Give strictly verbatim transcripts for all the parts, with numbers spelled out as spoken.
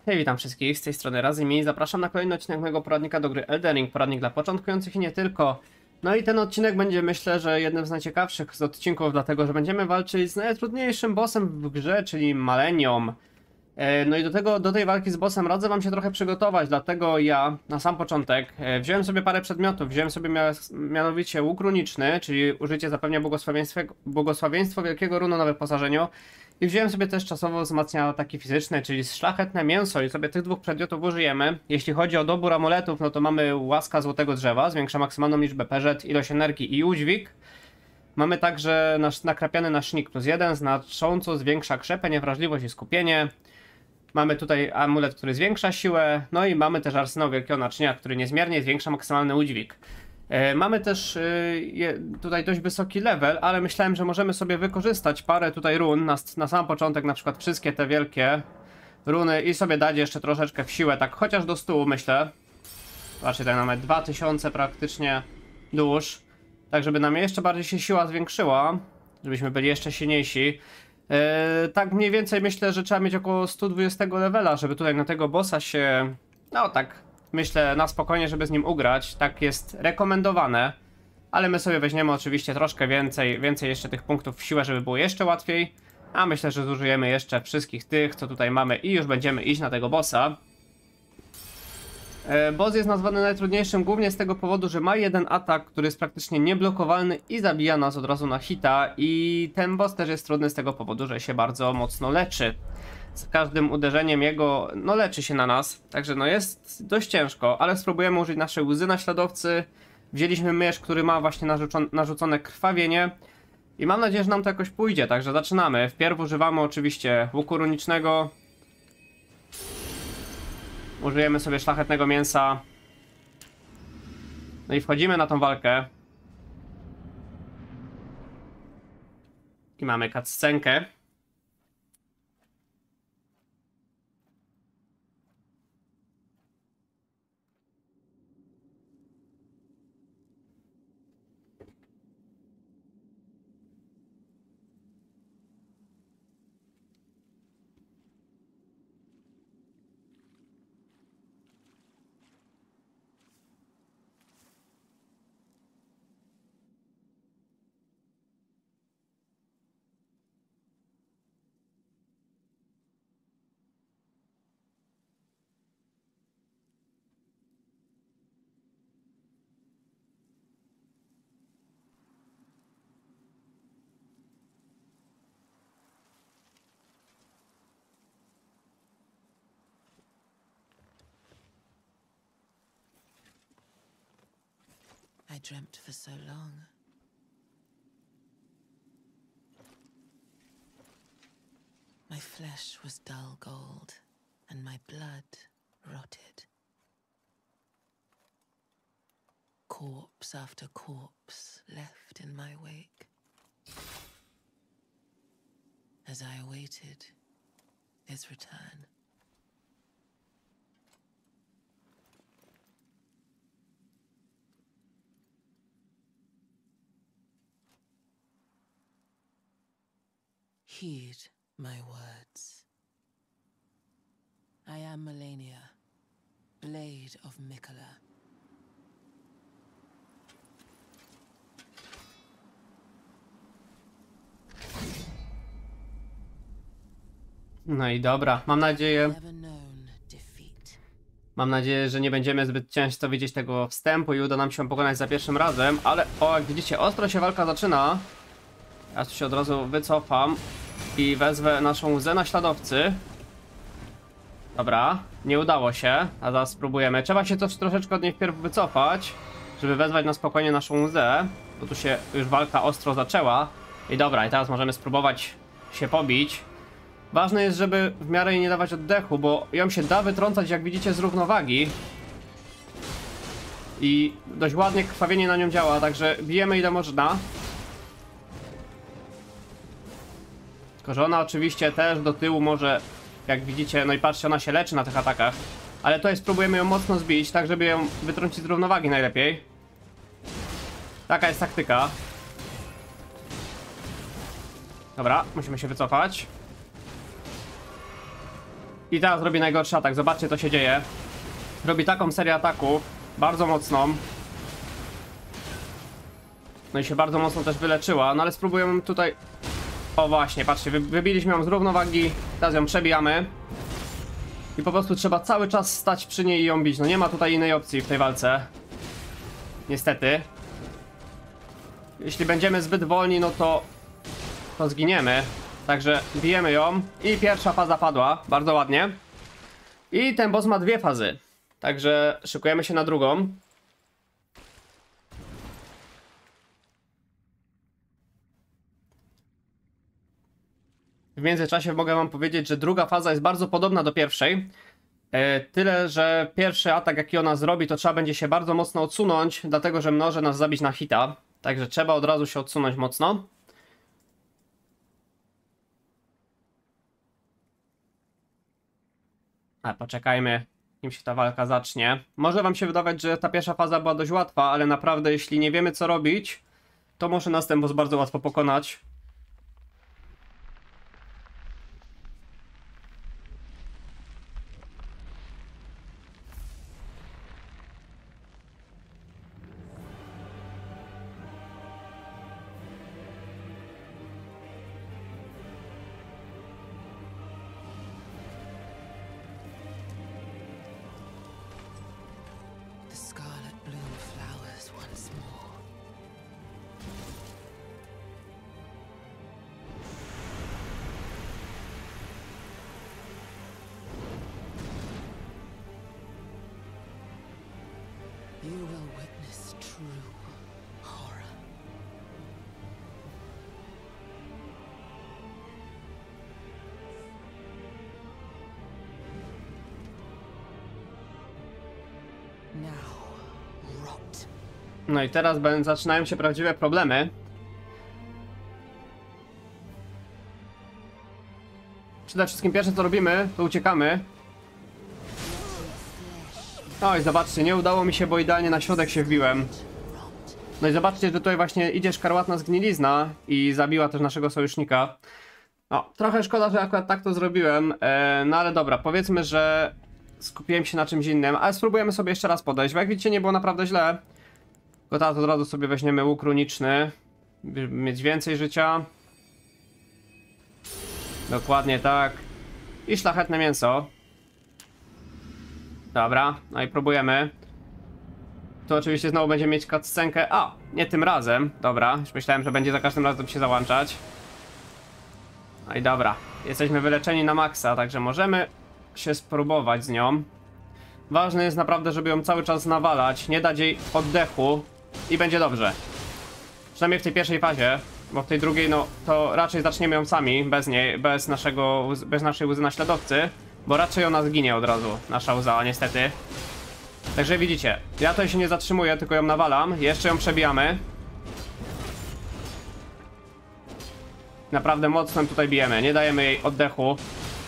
Hej, witam wszystkich, z tej strony Razimi. Zapraszam na kolejny odcinek mojego poradnika do gry Elden Ring, poradnik dla początkujących i nie tylko. No i ten odcinek będzie, myślę, że jednym z najciekawszych z odcinków, dlatego że będziemy walczyć z najtrudniejszym bossem w grze, czyli Malenią. No i do tego, do tej walki z bossem radzę wam się trochę przygotować, dlatego ja na sam początek wziąłem sobie parę przedmiotów. Wziąłem sobie mianowicie łuk runiczny, czyli użycie zapewnia błogosławieństwo, błogosławieństwo wielkiego runu na wyposażeniu. I wziąłem sobie też czasowo wzmacnia ataki fizyczne, czyli szlachetne mięso, i sobie tych dwóch przedmiotów użyjemy. Jeśli chodzi o dobór amuletów, no to mamy łaska złotego drzewa, zwiększa maksymalną liczbę perzet, ilość energii i udźwig. Mamy także nasz nakrapiany nasznik plus jeden, znacząco zwiększa krzepę, niewrażliwość i skupienie. Mamy tutaj amulet, który zwiększa siłę, no i mamy też arsenał wielkiego naczynia, który niezmiernie zwiększa maksymalny udźwig. E, mamy też e, je, tutaj dość wysoki level, ale myślałem, że możemy sobie wykorzystać parę tutaj run na, na sam początek, na przykład wszystkie te wielkie runy i sobie dać jeszcze troszeczkę w siłę, tak chociaż do stu, myślę. Zobaczcie, tutaj mamy dwa tysiące praktycznie dusz, tak żeby nam jeszcze bardziej się siła zwiększyła, żebyśmy byli jeszcze silniejsi. Yy, tak mniej więcej myślę, że trzeba mieć około stu dwudziestego levela, żeby tutaj na tego bossa się, no tak myślę, na spokojnie, żeby z nim ugrać. Tak jest rekomendowane, ale my sobie weźmiemy oczywiście troszkę więcej, więcej jeszcze tych punktów w siłę, żeby było jeszcze łatwiej. A myślę, że zużyjemy jeszcze wszystkich tych, co tutaj mamy, i już będziemy iść na tego bossa. Boss jest nazwany najtrudniejszym głównie z tego powodu, że ma jeden atak, który jest praktycznie nieblokowalny i zabija nas od razu na hita, i ten boss też jest trudny z tego powodu, że się bardzo mocno leczy. Z każdym uderzeniem jego, no leczy się na nas, także no jest dość ciężko, ale spróbujemy użyć naszej łzy naśladowcy. Wzięliśmy mysz, który ma właśnie narzucone krwawienie i mam nadzieję, że nam to jakoś pójdzie, także zaczynamy. Wpierw używamy oczywiście łuku runicznego. Użyjemy sobie szlachetnego mięsa. No i wchodzimy na tą walkę. I mamy cutscenkę. I dreamt for so long. My flesh was dull gold, and my blood rotted. Corpse after corpse left in my wake, as I awaited his return. Heed my words. I am Malenia, Blade of Miquella. No i dobra, mam nadzieję, Never known defeat. mam nadzieję, że nie będziemy zbyt ciężko widzieć tego wstępu i uda nam się pokonać za pierwszym razem, ale o, jak widzicie, ostro się walka zaczyna. Ja tu się od razu wycofam i wezwę naszą łzę naśladowcy. Dobra, nie udało się, a zaraz spróbujemy. Trzeba się też troszeczkę od niej wpierw wycofać, żeby wezwać na spokojnie naszą łzę, bo tu się już walka ostro zaczęła. I dobra, i teraz możemy spróbować się pobić. Ważne jest, żeby w miarę jej nie dawać oddechu, bo ją się da wytrącać, jak widzicie, z równowagi. I dość ładnie krwawienie na nią działa, także bijemy ile można. Tylko że ona oczywiście też do tyłu może, jak widzicie, no i patrzcie, ona się leczy na tych atakach. Ale tutaj spróbujemy ją mocno zbić, tak żeby ją wytrącić z równowagi najlepiej. Taka jest taktyka. Dobra, musimy się wycofać. I teraz robi najgorszy atak, zobaczcie, co się dzieje. Robi taką serię ataków, bardzo mocną. No i się bardzo mocno też wyleczyła, no ale spróbujemy tutaj... O właśnie, patrzcie, wy, wybiliśmy ją z równowagi, teraz ją przebijamy. I po prostu trzeba cały czas stać przy niej i ją bić, no nie ma tutaj innej opcji w tej walce. Niestety. Jeśli będziemy zbyt wolni, no to... to zginiemy. Także bijemy ją i pierwsza faza padła, bardzo ładnie. I ten boss ma dwie fazy, także szykujemy się na drugą. W międzyczasie mogę wam powiedzieć, że druga faza jest bardzo podobna do pierwszej. E, tyle, że pierwszy atak, jaki ona zrobi, to trzeba będzie się bardzo mocno odsunąć, dlatego że może nas zabić na hita. Także trzeba od razu się odsunąć mocno. A poczekajmy, nim się ta walka zacznie. Może wam się wydawać, że ta pierwsza faza była dość łatwa, ale naprawdę jeśli nie wiemy, co robić, to może nas ten boss bardzo łatwo pokonać. The scarlet bloom flowers once more. You will witness true horror. Now, rot. No i teraz będą, zaczynają się prawdziwe problemy. Przede wszystkim pierwsze co robimy, to uciekamy. Oj, zobaczcie, nie udało mi się, bo idealnie na środek się wbiłem. No i zobaczcie, że tutaj właśnie idzie szkarłatna zgnilizna i zabiła też naszego sojusznika. No, trochę szkoda, że akurat tak to zrobiłem, e, no ale dobra, powiedzmy, że skupiłem się na czymś innym, ale spróbujemy sobie jeszcze raz podejść, bo jak widzicie nie było naprawdę źle. Tylko teraz od razu sobie weźmiemy łuk runiczny, by mieć więcej życia. Dokładnie tak. I szlachetne mięso. Dobra, no i próbujemy. Tu oczywiście znowu będziemy mieć cutscenkę. A, nie tym razem. Dobra, już myślałem, że będzie za każdym razem się załączać. No i dobra, jesteśmy wyleczeni na maksa, także możemy się spróbować z nią. Ważne jest naprawdę, żeby ją cały czas nawalać, nie dać jej oddechu i będzie dobrze. Przynajmniej w tej pierwszej fazie, bo w tej drugiej no to raczej zaczniemy ją sami, bez niej, bez naszego, bez naszej łzy naśladowcy. Bo raczej ona zginie od razu, nasza łza, niestety. Także widzicie, ja tutaj się nie zatrzymuję, tylko ją nawalam. Jeszcze ją przebijamy. Naprawdę mocno ją tutaj bijemy, nie dajemy jej oddechu.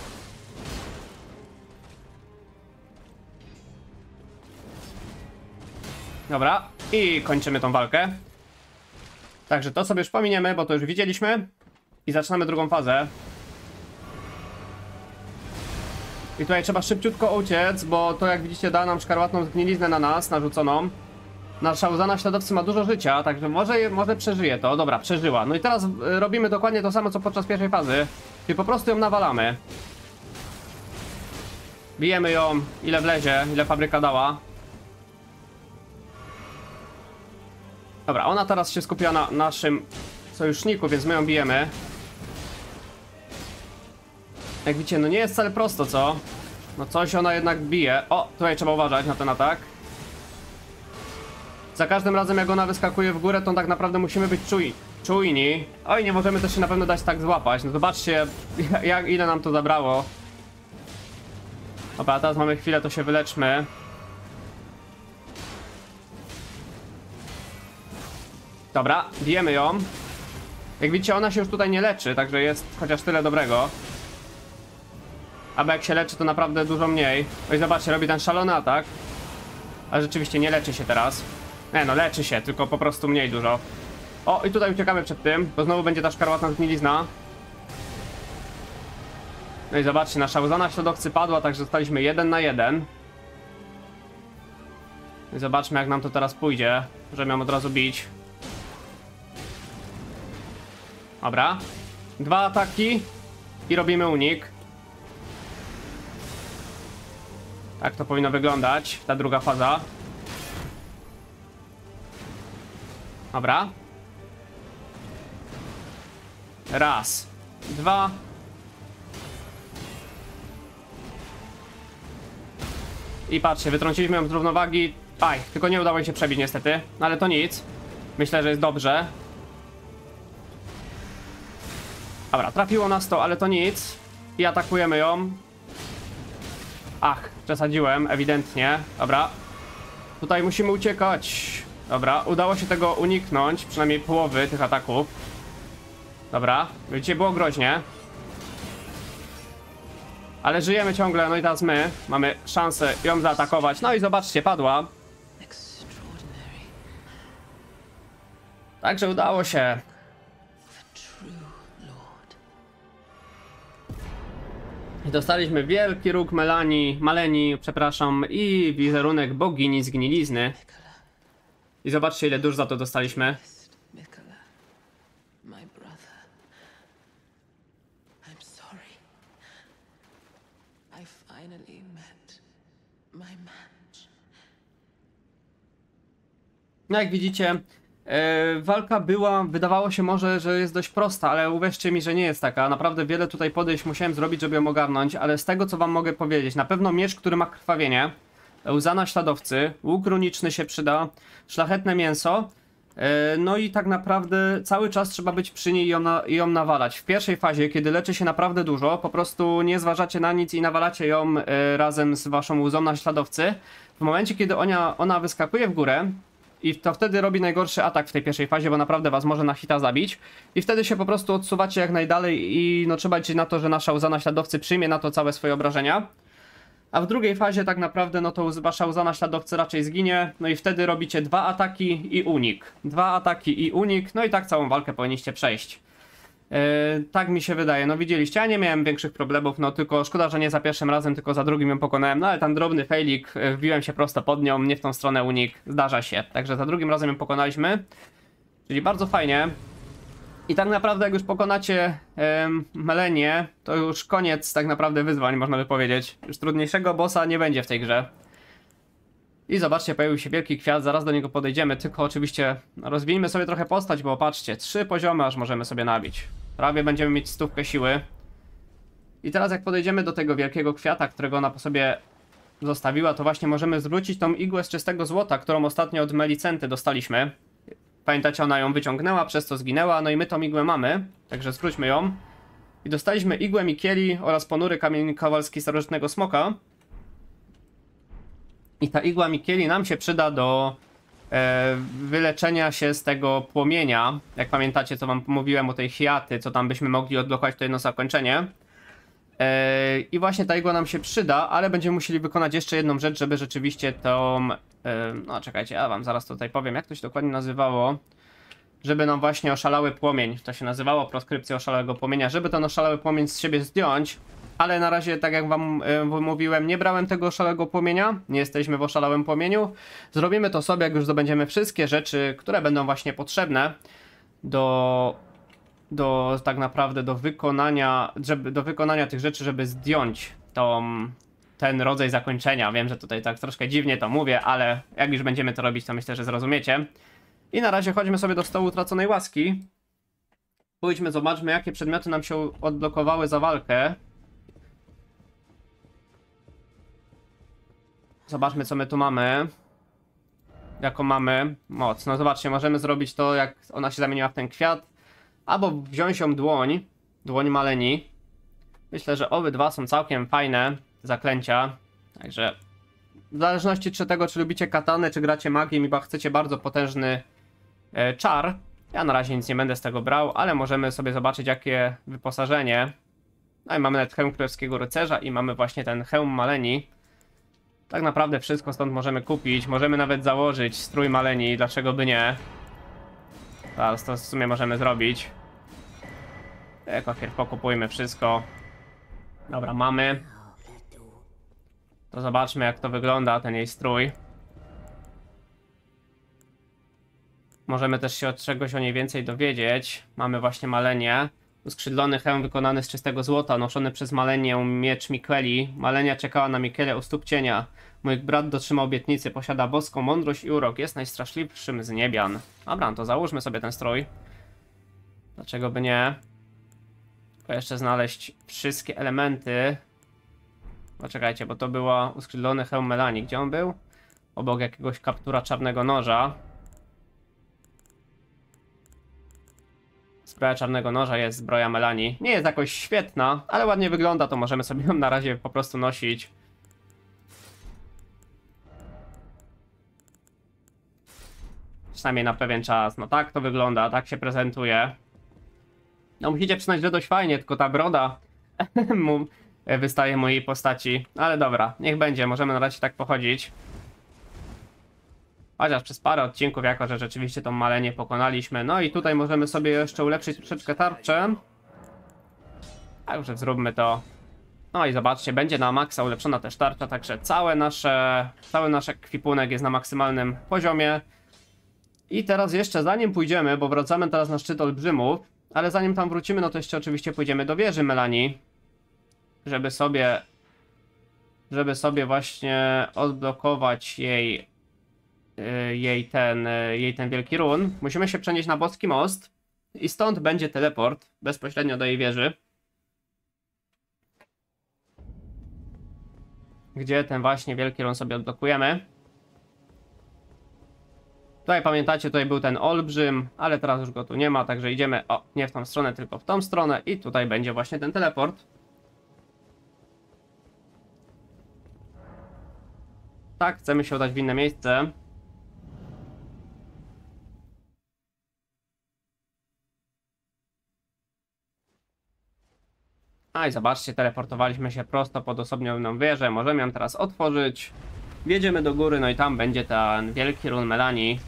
Dobra, i kończymy tą walkę. Także to sobie już pominiemy, bo to już widzieliśmy. I zaczynamy drugą fazę. I tutaj trzeba szybciutko uciec, bo to jak widzicie da nam szkarłatną zgniliznę na nas, narzuconą. Nasza łza naśladowcy ma dużo życia, także może, może przeżyje to. Dobra, przeżyła. No i teraz y, robimy dokładnie to samo co podczas pierwszej fazy. Czyli po prostu ją nawalamy. Bijemy ją ile wlezie, ile fabryka dała. Dobra, ona teraz się skupiła na naszym sojuszniku, więc my ją bijemy. Jak widzicie, no nie jest wcale prosto, co? No coś ona jednak bije. O, tutaj trzeba uważać na ten atak. Za każdym razem jak ona wyskakuje w górę, to tak naprawdę musimy być czuj, czujni. Oj, nie możemy też się na pewno dać tak złapać. No zobaczcie, jak, ile nam to zabrało. Dobra, teraz mamy chwilę, to się wyleczmy. Dobra, bijemy ją. Jak widzicie, ona się już tutaj nie leczy, także jest chociaż tyle dobrego. A jak się leczy, to naprawdę dużo mniej. Oj, zobaczcie, robi ten szalony atak. Ale rzeczywiście nie leczy się teraz. Nie no, leczy się, tylko po prostu mniej dużo. O, i tutaj uciekamy przed tym, bo znowu będzie ta szkarłatna zgnilizna. No i zobaczcie, nasza łza na śladowcy padła, także zostaliśmy jeden na jeden. I zobaczmy, jak nam to teraz pójdzie, żeby ją od razu bić. Dobra. Dwa ataki i robimy unik. Tak to powinno wyglądać, ta druga faza. Dobra. Raz. Dwa. I patrzcie, wytrąciliśmy ją z równowagi. Aj, tylko nie udało się przebić niestety. No ale to nic. Myślę, że jest dobrze. Dobra, trafiło nas to, ale to nic. I atakujemy ją. Ach, przesadziłem, ewidentnie. Dobra. Tutaj musimy uciekać. Dobra, udało się tego uniknąć. Przynajmniej połowy tych ataków. Dobra, widzicie, było groźnie. Ale żyjemy ciągle, no i teraz my mamy szansę ją zaatakować. No i zobaczcie, padła. Także udało się. I dostaliśmy wielki róg Melanii, Maleni, przepraszam, i wizerunek bogini zgnilizny. I zobaczcie, ile dusz za to dostaliśmy. No jak widzicie, Yy, walka była, wydawało się może, że jest dość prosta, ale uwierzcie mi, że nie jest taka. Naprawdę wiele tutaj podejść musiałem zrobić, żeby ją ogarnąć, ale z tego, co wam mogę powiedzieć, na pewno miecz, który ma krwawienie, łza naśladowcy, łuk runiczny się przyda, szlachetne mięso, yy, no i tak naprawdę cały czas trzeba być przy niej i ją, na, i ją nawalać. W pierwszej fazie, kiedy leczy się naprawdę dużo, po prostu nie zważacie na nic i nawalacie ją yy, razem z waszą łzą naśladowcy. W momencie, kiedy ona, ona wyskakuje w górę, i to wtedy robi najgorszy atak w tej pierwszej fazie, bo naprawdę was może na hita zabić. I wtedy się po prostu odsuwacie jak najdalej i no trzeba liczyć na to, że nasza łza naśladowcy przyjmie na to całe swoje obrażenia. A w drugiej fazie tak naprawdę no to wasza łza naśladowcy raczej zginie. No i wtedy robicie dwa ataki i unik. Dwa ataki i unik, no i tak całą walkę powinniście przejść. Yy, tak mi się wydaje, no widzieliście, ja nie miałem większych problemów, no tylko szkoda, że nie za pierwszym razem, tylko za drugim ją pokonałem, no ale ten drobny failik, yy, wbiłem się prosto pod nią, nie w tą stronę unik, zdarza się, także za drugim razem ją pokonaliśmy, czyli bardzo fajnie. I tak naprawdę jak już pokonacie yy, Melenię, to już koniec tak naprawdę wyzwań, można by powiedzieć, już trudniejszego bossa nie będzie w tej grze. I zobaczcie, pojawił się wielki kwiat, zaraz do niego podejdziemy, tylko oczywiście rozwijmy sobie trochę postać, bo patrzcie, trzy poziomy aż możemy sobie nabić. Prawie będziemy mieć stówkę siły. I teraz jak podejdziemy do tego wielkiego kwiata, którego ona po sobie zostawiła, to właśnie możemy zwrócić tą igłę z czystego złota, którą ostatnio od Melicenty dostaliśmy. Pamiętacie, ona ją wyciągnęła, przez to zginęła, no i my tą igłę mamy, także zwróćmy ją. I dostaliśmy igłę Mikieli oraz ponury kamień kowalski starożytnego smoka. I ta igła Mikieli nam się przyda do e, wyleczenia się z tego płomienia. Jak pamiętacie, co wam mówiłem o tej hiaty, co tam byśmy mogli odblokować to jedno zakończenie. E, I właśnie ta igła nam się przyda, ale będziemy musieli wykonać jeszcze jedną rzecz, żeby rzeczywiście tą... E, no czekajcie, ja wam zaraz tutaj powiem, jak to się dokładnie nazywało. Żeby nam właśnie oszalały płomień, to się nazywało, proskrypcja oszalałego płomienia, żeby ten oszalały płomień z siebie zdjąć. Ale na razie, tak jak wam y, mówiłem, nie brałem tego oszalałego płomienia. Nie jesteśmy w oszalałym płomieniu. Zrobimy to sobie, jak już zdobędziemy wszystkie rzeczy, które będą właśnie potrzebne do, do tak naprawdę do wykonania, żeby, do wykonania tych rzeczy, żeby zdjąć tą, ten rodzaj zakończenia. Wiem, że tutaj tak troszkę dziwnie to mówię, ale jak już będziemy to robić, to myślę, że zrozumiecie. I na razie chodźmy sobie do stołu utraconej łaski. Pójdźmy, zobaczmy, jakie przedmioty nam się odblokowały za walkę. Zobaczmy, co my tu mamy. Jaką mamy moc. No zobaczcie, możemy zrobić to, jak ona się zamieniła w ten kwiat. Albo wziąć ją dłoń. Dłoń Maleni. Myślę, że obydwa są całkiem fajne zaklęcia. Także w zależności czy tego, czy lubicie katanę, czy gracie magię i chcecie bardzo potężny e, czar. Ja na razie nic nie będę z tego brał, ale możemy sobie zobaczyć, jakie wyposażenie. No i mamy nawet hełm królewskiego rycerza i mamy właśnie ten hełm Maleni. Tak naprawdę wszystko stąd możemy kupić, możemy nawet założyć strój Maleni, dlaczego by nie. Teraz to w sumie możemy zrobić. Jako najpierw pokupujmy wszystko. Dobra, mamy. To zobaczmy, jak to wygląda, ten jej strój. Możemy też się od czegoś o niej więcej dowiedzieć. Mamy właśnie Malenię. Uskrzydlony hełm wykonany z czystego złota, noszony przez Malenię miecz Miqueli. Malenia czekała na Miquelę u stóp cienia. Mój brat dotrzymał obietnicy, posiada boską mądrość i urok. Jest najstraszliwszym z niebian. Dobra, to załóżmy sobie ten strój. Dlaczego by nie? Tylko jeszcze znaleźć wszystkie elementy. Poczekajcie, bo to była uskrzydlony hełm Melanii. Gdzie on był? Obok jakiegoś kaptura czarnego noża. Zbroja czarnego noża jest zbroja Melanii. Nie jest jakoś świetna, ale ładnie wygląda, to możemy sobie ją na razie po prostu nosić. Przynajmniej na pewien czas. No tak to wygląda, tak się prezentuje. No musicie przyznać, że dość fajnie, tylko ta broda mu wystaje mojej postaci. Ale dobra, niech będzie, możemy na razie tak pochodzić. Chociaż przez parę odcinków, jako że rzeczywiście tą Malenię pokonaliśmy. No i tutaj możemy sobie jeszcze ulepszyć troszeczkę tarczę. Także zróbmy to. No i zobaczcie, będzie na maksa ulepszona też tarcza, także całe nasze, cały nasz ekwipunek jest na maksymalnym poziomie. I teraz jeszcze zanim pójdziemy, bo wracamy teraz na szczyt olbrzymów, ale zanim tam wrócimy, no to jeszcze oczywiście pójdziemy do wieży Melanii, żeby sobie, żeby sobie właśnie odblokować jej, jej ten, jej ten wielki run. Musimy się przenieść na boski most i stąd będzie teleport bezpośrednio do jej wieży, gdzie ten właśnie wielki run sobie odblokujemy. Tutaj pamiętacie, tutaj był ten olbrzym, ale teraz już go tu nie ma, także idziemy, o, nie w tą stronę, tylko w tą stronę i tutaj będzie właśnie ten teleport. Tak, chcemy się udać w inne miejsce. A i zobaczcie, teleportowaliśmy się prosto pod osobną wieżę, możemy ją teraz otworzyć. Wjedziemy do góry, no i tam będzie ten wielki run Melanii.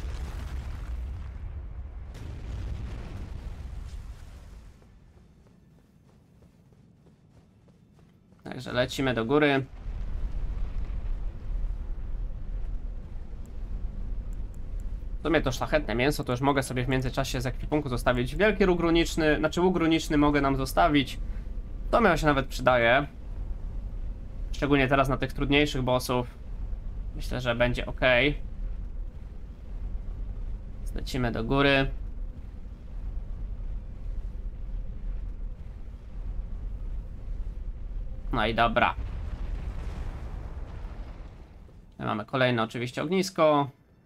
Także lecimy do góry. W sumie to szlachetne mięso, to już mogę sobie w międzyczasie z ekwipunku zostawić. Wielki róg runiczny, znaczy łuk runiczny mogę nam zostawić. To mi się nawet przydaje. Szczególnie teraz na tych trudniejszych bossów. Myślę, że będzie ok. Lecimy do góry. No i dobra. Mamy kolejne oczywiście ognisko.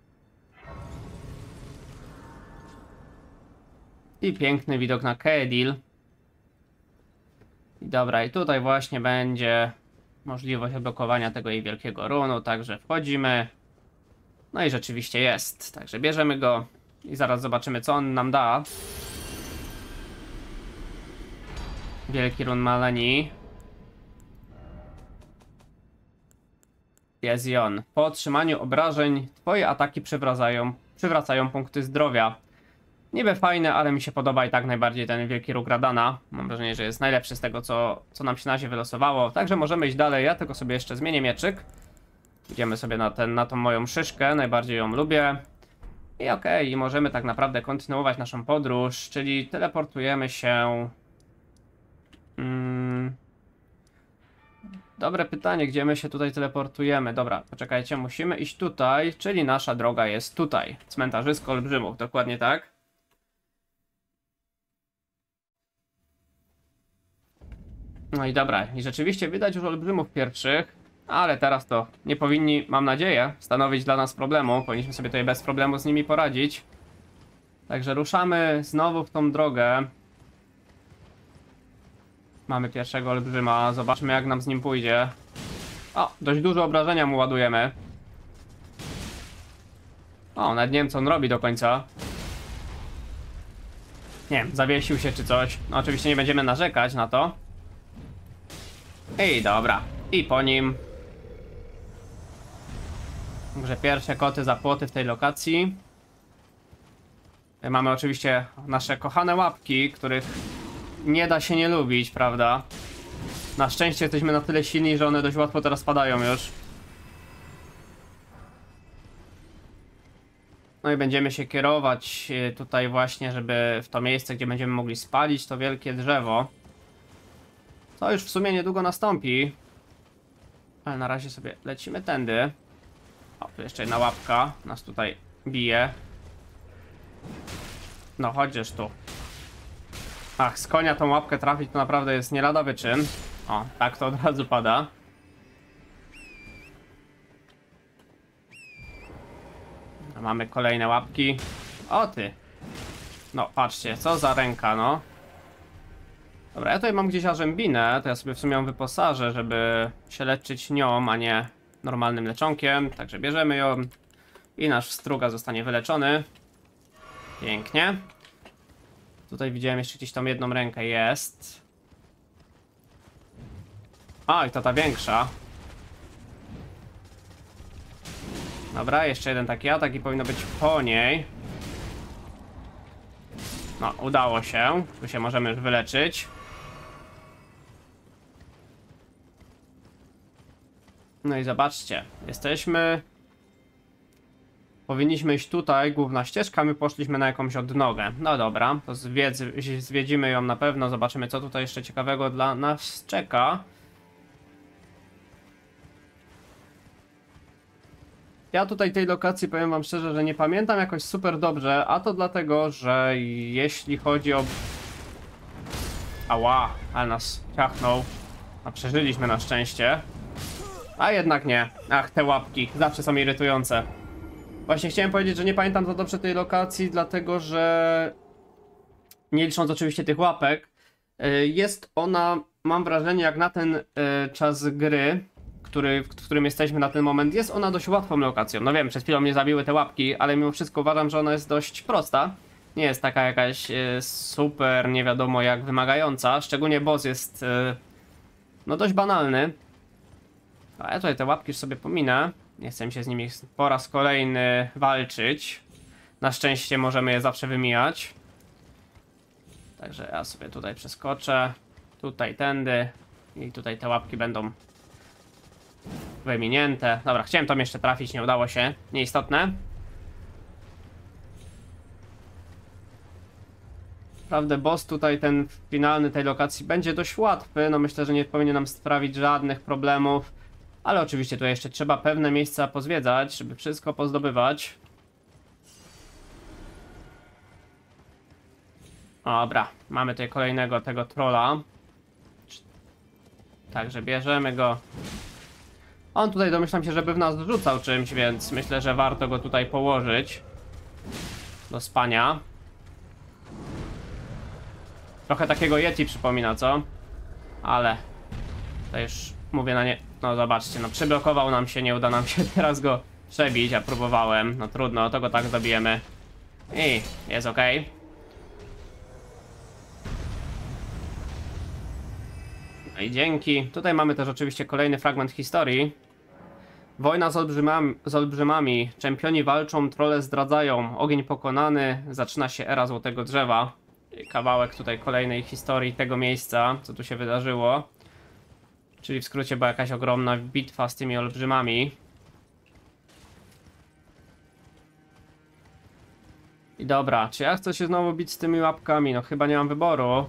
I piękny widok na Kaedil. I dobra, i tutaj właśnie będzie możliwość odblokowania tego jej wielkiego runu, także wchodzimy. No i rzeczywiście jest, także bierzemy go i zaraz zobaczymy, co on nam da. Wielki run Melanii. Jest i on. Po otrzymaniu obrażeń twoje ataki przywracają, przywracają punkty zdrowia. Niby fajne, ale mi się podoba i tak najbardziej ten wielki róg Radana. Mam wrażenie, że jest najlepszy z tego, co, co nam się na razie wylosowało. Także możemy iść dalej. Ja tylko sobie jeszcze zmienię mieczyk. Idziemy sobie na, ten, na tą moją szyszkę. Najbardziej ją lubię. I okej, okay, i możemy tak naprawdę kontynuować naszą podróż. Czyli teleportujemy się... Hmm... Dobre pytanie, gdzie my się tutaj teleportujemy. Dobra, poczekajcie, musimy iść tutaj, czyli nasza droga jest tutaj. Cmentarzysko olbrzymów, dokładnie tak. No i dobra, i rzeczywiście widać już olbrzymów pierwszych, ale teraz to nie powinni, mam nadzieję, stanowić dla nas problemu. Powinniśmy sobie tutaj bez problemu z nimi poradzić. Także ruszamy znowu w tą drogę. Mamy pierwszego olbrzyma, zobaczmy jak nam z nim pójdzie. O, dość dużo obrażenia mu ładujemy. O, nawet nie wiem co on robi do końca. Nie wiem, zawiesił się czy coś. No oczywiście nie będziemy narzekać na to. I dobra, i po nim. Także pierwsze koty za płoty w tej lokacji. Mamy oczywiście nasze kochane łapki, których nie da się nie lubić, prawda? Na szczęście jesteśmy na tyle silni, że one dość łatwo teraz padają już. No i będziemy się kierować tutaj właśnie, żeby w to miejsce, gdzie będziemy mogli spalić to wielkie drzewo. To już w sumie niedługo nastąpi. Ale na razie sobie lecimy tędy. O, tu jeszcze jedna łapka nas tutaj bije. No chodzisz tu. Ach, z konia tą łapkę trafić to naprawdę jest nie lada wyczyn. O, tak to od razu pada. A mamy kolejne łapki. O ty. No, patrzcie, co za ręka, no. Dobra, ja tutaj mam gdzieś ażębinę, to ja sobie w sumie ją wyposażę, żeby się leczyć nią, a nie normalnym leczonkiem. Także bierzemy ją i nasz struga zostanie wyleczony. Pięknie. Tutaj widziałem jeszcze gdzieś tą jedną rękę jest. A, i to ta większa. Dobra, jeszcze jeden taki atak i powinno być po niej. No, udało się. Tu się możemy już wyleczyć. No i zobaczcie, jesteśmy... Powinniśmy iść tutaj, główna ścieżka, my poszliśmy na jakąś odnogę. No dobra, to zwiedz, zwiedzimy ją na pewno, zobaczymy co tutaj jeszcze ciekawego dla nas czeka. Ja tutaj tej lokacji powiem wam szczerze, że nie pamiętam jakoś super dobrze, a to dlatego, że jeśli chodzi o... Ała, ale nas ciachnął. A przeżyliśmy na szczęście. A jednak nie. Ach, te łapki zawsze są irytujące. Właśnie chciałem powiedzieć, że nie pamiętam za dobrze tej lokacji, dlatego że... Nie licząc oczywiście tych łapek, jest ona, mam wrażenie, jak na ten czas gry, który, w którym jesteśmy na ten moment, jest ona dość łatwą lokacją. No wiem, przed chwilą mnie zabiły te łapki, ale mimo wszystko uważam, że ona jest dość prosta. Nie jest taka jakaś super, nie wiadomo jak wymagająca. Szczególnie boss jest no dość banalny. A ja tutaj te łapki już sobie pominę. Nie chcę się z nimi po raz kolejny walczyć. Na szczęście możemy je zawsze wymijać. Także ja sobie tutaj przeskoczę. Tutaj tędy. I tutaj te łapki będą wyminięte. Dobra, chciałem tam jeszcze trafić, nie udało się. Nieistotne. Naprawdę boss tutaj, ten finalny tej lokacji będzie dość łatwy. No myślę, że nie powinien nam sprawić żadnych problemów. Ale oczywiście tutaj jeszcze trzeba pewne miejsca pozwiedzać, żeby wszystko pozdobywać. Dobra, mamy tutaj kolejnego tego trolla. Także bierzemy go. On tutaj domyślam się, żeby w nas rzucał czymś, więc myślę, że warto go tutaj położyć do spania. Trochę takiego Yeti przypomina, co? Ale to już mówię na nie... No zobaczcie, no przyblokował nam się, nie uda nam się teraz go przebić, ja próbowałem. No trudno, to go tak zabijemy. I jest ok. No i dzięki. Tutaj mamy też oczywiście kolejny fragment historii. Wojna z olbrzymami, z olbrzymami. Czempioni walczą, trolle zdradzają. Ogień pokonany. Zaczyna się era Złotego Drzewa. Kawałek tutaj kolejnej historii tego miejsca, co tu się wydarzyło. Czyli w skrócie była jakaś ogromna bitwa z tymi olbrzymami. I dobra, czy ja chcę się znowu bić z tymi łapkami? No chyba nie mam wyboru.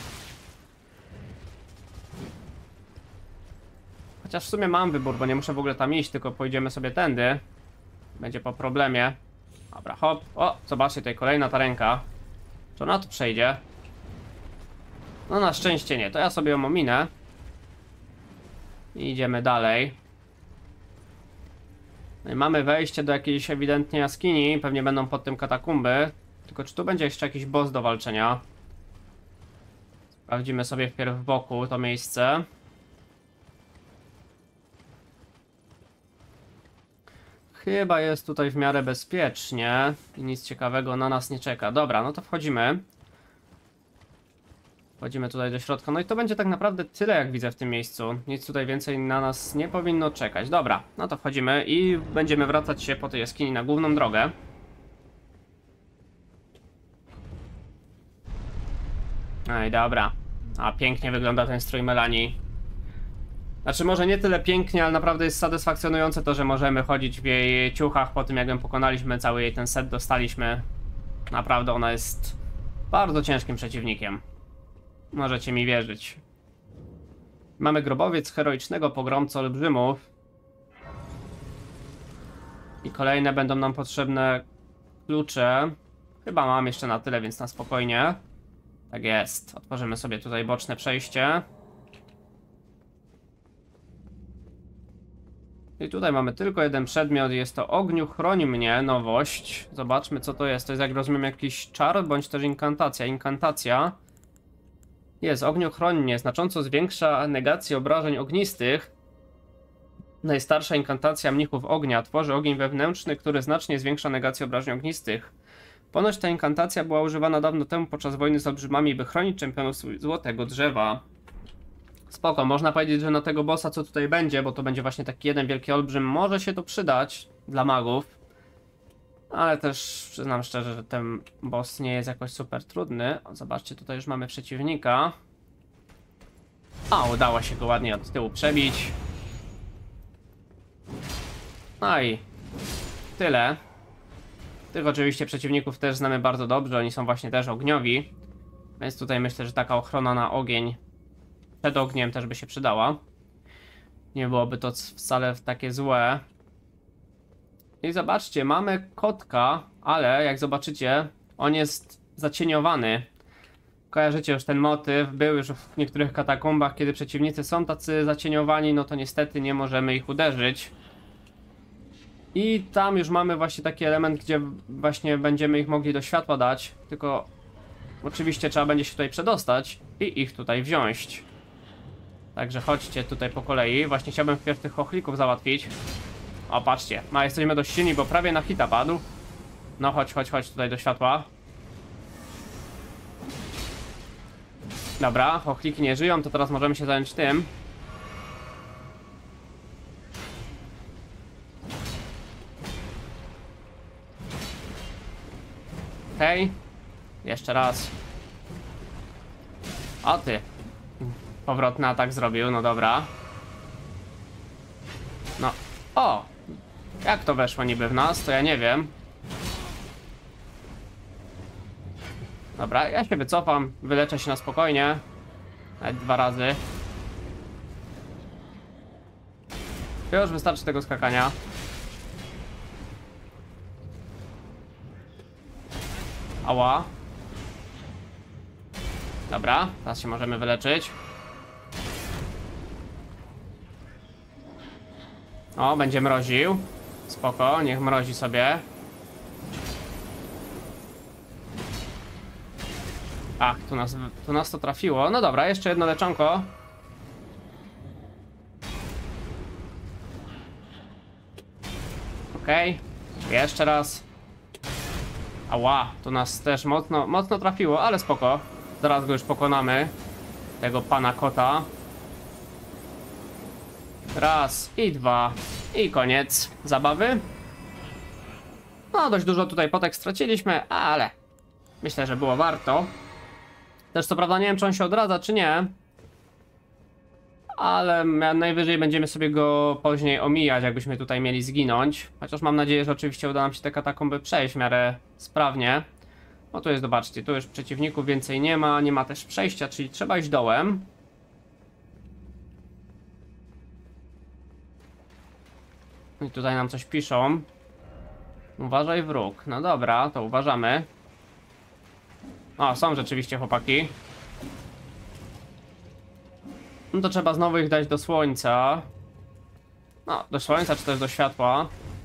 Chociaż w sumie mam wybór, bo nie muszę w ogóle tam iść, tylko pójdziemy sobie tędy. Będzie po problemie. Dobra, hop. O, zobaczcie, tutaj kolejna ta ręka. Czy ona tu przejdzie? No na szczęście nie, to ja sobie ją ominę. I idziemy dalej. No i mamy wejście do jakiejś ewidentnie jaskini. Pewnie będą pod tym katakumby. Tylko czy tu będzie jeszcze jakiś boss do walczenia? Sprawdzimy sobie wpierw wokół to miejsce. Chyba jest tutaj w miarę bezpiecznie. I nic ciekawego na nas nie czeka. Dobra, no to wchodzimy. Wchodzimy tutaj do środka. No i to będzie tak naprawdę tyle, jak widzę w tym miejscu. Nic tutaj więcej na nas nie powinno czekać. Dobra, no to wchodzimy i będziemy wracać się po tej jaskini na główną drogę. No i dobra. A pięknie wygląda ten strój Melanii. Znaczy może nie tyle pięknie, ale naprawdę jest satysfakcjonujące to, że możemy chodzić w jej ciuchach po tym, jak ją pokonaliśmy, cały jej ten set dostaliśmy. Naprawdę ona jest bardzo ciężkim przeciwnikiem. Możecie mi wierzyć. Mamy grobowiec heroicznego pogromcy olbrzymów. I kolejne będą nam potrzebne klucze. Chyba mam jeszcze na tyle, więc na spokojnie. Tak jest. Otworzymy sobie tutaj boczne przejście. I tutaj mamy tylko jeden przedmiot, jest to ogniu chroni mnie, nowość. Zobaczmy co to jest, to jest jak rozumiem jakiś czar, bądź też inkantacja. Inkantacja jest, ogniu chroni mnie, znacząco zwiększa negację obrażeń ognistych. Najstarsza inkantacja mnichów ognia, tworzy ogień wewnętrzny, który znacznie zwiększa negację obrażeń ognistych. Ponoć ta inkantacja była używana dawno temu podczas wojny z olbrzymami, by chronić czempionów złotego drzewa. Spoko, można powiedzieć, że na tego bossa co tutaj będzie, bo to będzie właśnie taki jeden wielki olbrzym, może się to przydać dla magów. Ale też przyznam szczerze, że ten boss nie jest jakoś super trudny. O, zobaczcie, tutaj już mamy przeciwnika. A, udało się go ładnie od tyłu przebić. No i tyle. Tych oczywiście przeciwników też znamy bardzo dobrze, oni są właśnie też ogniowi. Więc tutaj myślę, że taka ochrona na ogień przed ogniem też by się przydała. Nie byłoby to wcale takie złe. I zobaczcie, mamy kotka, ale jak zobaczycie, on jest zacieniowany. Kojarzycie już ten motyw, był już w niektórych katakombach, kiedy przeciwnicy są tacy zacieniowani, no to niestety nie możemy ich uderzyć. I tam już mamy właśnie taki element, gdzie właśnie będziemy ich mogli do światła dać, tylko oczywiście trzeba będzie się tutaj przedostać i ich tutaj wziąć. Także chodźcie tutaj po kolei. Właśnie chciałbym wpierw tych chochlików załatwić. O, patrzcie, ma, jesteśmy dość silni, bo prawie na hita padł. No chodź, chodź, chodź tutaj do światła. Dobra, chochliki nie żyją, to teraz możemy się zająć tym. Okej. Okay. Jeszcze raz. O ty. Powrotny atak zrobił, no dobra. No. O! Jak to weszło niby w nas, to ja nie wiem. Dobra, ja się wycofam, wyleczę się na spokojnie. Nawet dwa razy. Już wystarczy tego skakania. Ała. Dobra, teraz się możemy wyleczyć. O, będzie mroził. Spoko, niech mrozi sobie. Ach, tu nas, tu nas to trafiło. No dobra, jeszcze jedno leczonko. Okej, okay. Jeszcze raz. Ała, tu nas też mocno, mocno trafiło, ale spoko. Zaraz go już pokonamy. Tego pana kota. Raz i dwa. I koniec zabawy. No, dość dużo tutaj potek straciliśmy, ale myślę, że było warto. Też co prawda nie wiem, czy on się odradza, czy nie. Ale najwyżej będziemy sobie go później omijać, jakbyśmy tutaj mieli zginąć. Chociaż mam nadzieję, że oczywiście uda nam się te katakomby przejść w miarę sprawnie. No tu jest, zobaczcie, tu już przeciwników więcej nie ma, nie ma też przejścia, czyli trzeba iść dołem. I tutaj nam coś piszą. Uważaj wróg. No dobra, to uważamy. O, są rzeczywiście chłopaki. No to trzeba znowu ich dać do słońca. No, do słońca czy też do światła.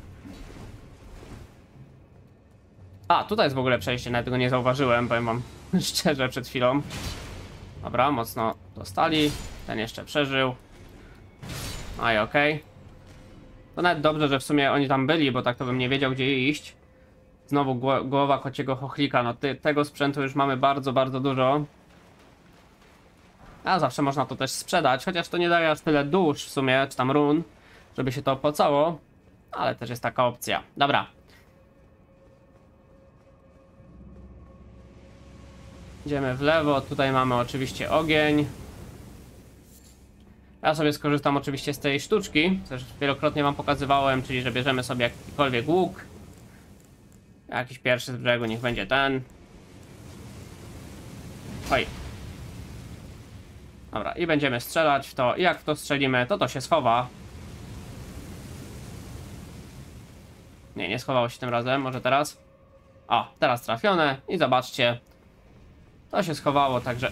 A, tutaj jest w ogóle przejście, nawet tego nie zauważyłem, powiem wam szczerze przed chwilą. Dobra, mocno dostali. Ten jeszcze przeżył. No i okej. Okay. To nawet dobrze, że w sumie oni tam byli, bo tak to bym nie wiedział, gdzie iść. Znowu głowa kociego chochlika. No ty, tego sprzętu już mamy bardzo, bardzo dużo. A zawsze można to też sprzedać, chociaż to nie daje aż tyle dusz w sumie, czy tam run, żeby się to opłacało. Ale też jest taka opcja. Dobra. Idziemy w lewo, tutaj mamy oczywiście ogień. Ja sobie skorzystam oczywiście z tej sztuczki, też wielokrotnie wam pokazywałem, czyli że bierzemy sobie jakikolwiek łuk. Jakiś pierwszy z brzegu, niech będzie ten. Oj. Dobra, i będziemy strzelać w to. I jak w to strzelimy, to to się schowa. Nie, nie schowało się tym razem, może teraz? O, teraz trafione i zobaczcie. To się schowało, także...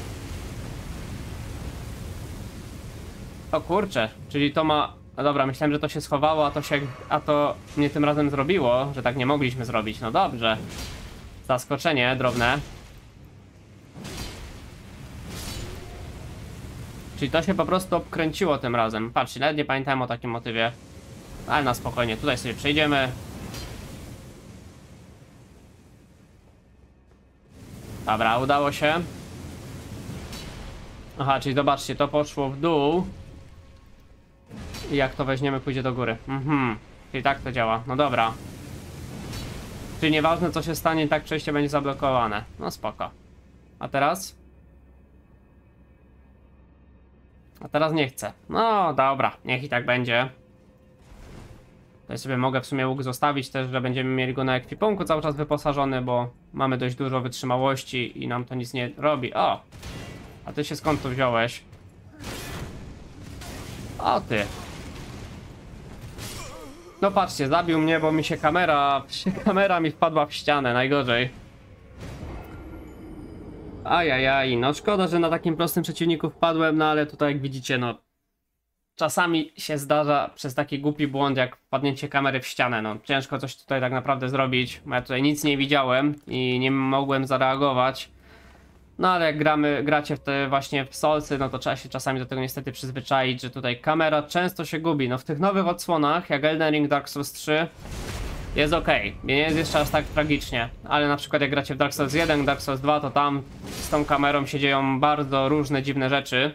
O kurczę, czyli to ma... No dobra, myślałem, że to się schowało, a to się... A to nie tym razem zrobiło, że tak nie mogliśmy zrobić. No dobrze. Zaskoczenie drobne. Czyli to się po prostu obkręciło tym razem. Patrzcie, nawet nie pamiętałem o takim motywie. Ale na spokojnie, tutaj sobie przejdziemy. Dobra, udało się. Aha, czyli zobaczcie, to poszło w dół. I jak to weźmiemy, pójdzie do góry. Mhm, czyli tak to działa. No dobra. Czyli nieważne co się stanie, tak przejście będzie zablokowane. No spoko. A teraz? A teraz nie chcę. No dobra, niech i tak będzie. Tutaj sobie mogę w sumie łuk zostawić też, że będziemy mieli go na ekwipunku cały czas wyposażony, bo mamy dość dużo wytrzymałości i nam to nic nie robi. O! A ty się skąd tu wziąłeś? O ty! No patrzcie, zabił mnie, bo mi się kamera... Kamera mi wpadła w ścianę, najgorzej. Ajajaj, no szkoda, że na takim prostym przeciwniku wpadłem, no ale tutaj jak widzicie, no... Czasami się zdarza przez taki głupi błąd jak wpadnięcie kamery w ścianę, no ciężko coś tutaj tak naprawdę zrobić, bo ja tutaj nic nie widziałem i nie mogłem zareagować. No ale jak gramy, gracie w te właśnie w Soulsy, no to trzeba się czasami do tego niestety przyzwyczaić, że tutaj kamera często się gubi. No w tych nowych odsłonach, jak Elden Ring, Dark Souls trzy, jest ok, nie jest jeszcze aż tak tragicznie, ale na przykład jak gracie w Dark Souls jeden, Dark Souls dwa, to tam z tą kamerą się dzieją bardzo różne dziwne rzeczy.